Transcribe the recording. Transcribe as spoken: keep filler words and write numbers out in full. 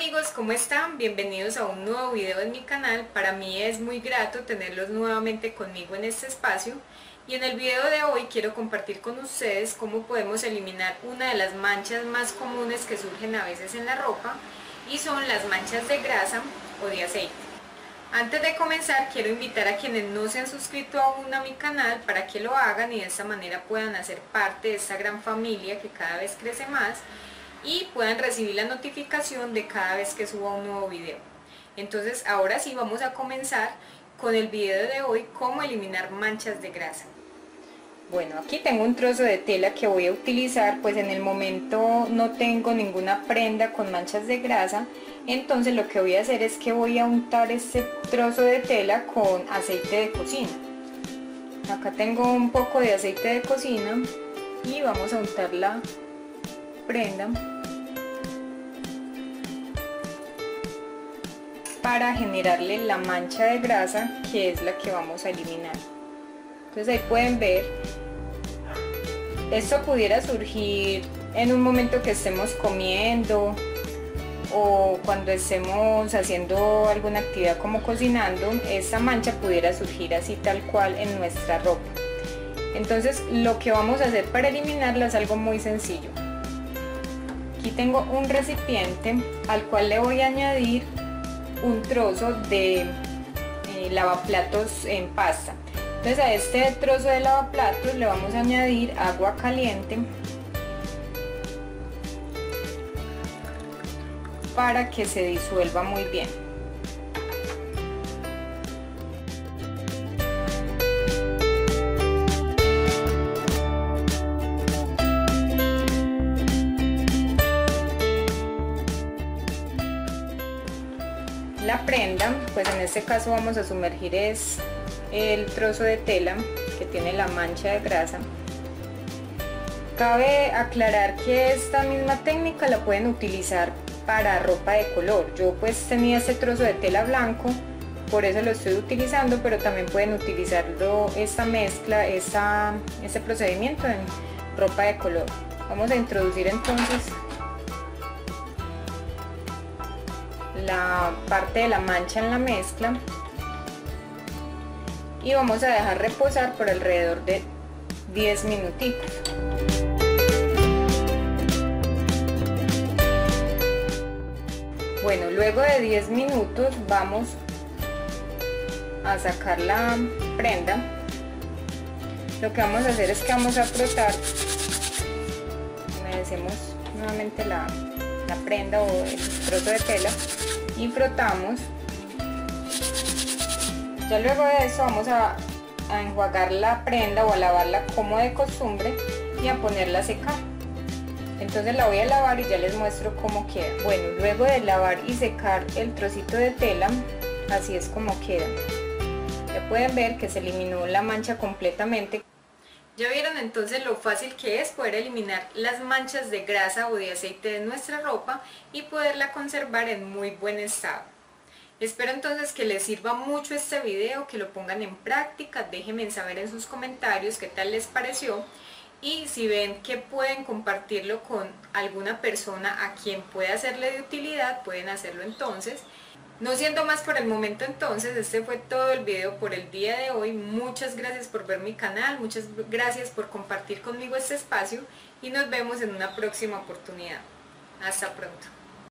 amigos, ¿cómo están? Bienvenidos a un nuevo video en mi canal. Para mí es muy grato tenerlos nuevamente conmigo en este espacio y en el video de hoy quiero compartir con ustedes cómo podemos eliminar una de las manchas más comunes que surgen a veces en la ropa y son las manchas de grasa o de aceite. Antes de comenzar quiero invitar a quienes no se han suscrito aún a mi canal para que lo hagan y de esta manera puedan hacer parte de esta gran familia que cada vez crece más y puedan recibir la notificación de cada vez que suba un nuevo video. Entonces ahora sí vamos a comenzar con el video de hoy, cómo eliminar manchas de grasa. Bueno, aquí tengo un trozo de tela que voy a utilizar, pues en el momento no tengo ninguna prenda con manchas de grasa, entonces lo que voy a hacer es que voy a untar este trozo de tela con aceite de cocina. Acá tengo un poco de aceite de cocina y vamos a untar la prenda para generarle la mancha de grasa que es la que vamos a eliminar. Entonces ahí pueden ver, esto pudiera surgir en un momento que estemos comiendo o cuando estemos haciendo alguna actividad como cocinando, esta mancha pudiera surgir así tal cual en nuestra ropa. Entonces lo que vamos a hacer para eliminarla es algo muy sencillo. Aquí tengo un recipiente al cual le voy a añadir un trozo de eh, lavaplatos en pasta. Entonces a este trozo de lavaplatos le vamos a añadir agua caliente para que se disuelva muy bien. La prenda, pues en este caso vamos a sumergir es el trozo de tela que tiene la mancha de grasa. Cabe aclarar que esta misma técnica la pueden utilizar para ropa de color. Yo pues tenía este trozo de tela blanco, por eso lo estoy utilizando, pero también pueden utilizarlo, esta mezcla, esta, este procedimiento en ropa de color. Vamos a introducir entonces la parte de la mancha en la mezcla y vamos a dejar reposar por alrededor de diez minutitos. Bueno, luego de diez minutos vamos a sacar la prenda. Lo que vamos a hacer es que vamos a frotar, humedecemos nuevamente la, la prenda o el trozo de tela y frotamos. Ya luego de eso vamos a, a enjuagar la prenda o a lavarla como de costumbre y a ponerla a secar. Entonces la voy a lavar y ya les muestro cómo queda. Bueno, luego de lavar y secar el trocito de tela, así es como queda. Ya pueden ver que se eliminó la mancha completamente. Ya vieron entonces lo fácil que es poder eliminar las manchas de grasa o de aceite de nuestra ropa y poderla conservar en muy buen estado. Espero entonces que les sirva mucho este video, que lo pongan en práctica, déjenme saber en sus comentarios qué tal les pareció y si ven que pueden compartirlo con alguna persona a quien pueda serle de utilidad, pueden hacerlo entonces. No siendo más por el momento entonces, este fue todo el video por el día de hoy. Muchas gracias por ver mi canal, muchas gracias por compartir conmigo este espacio y nos vemos en una próxima oportunidad. Hasta pronto.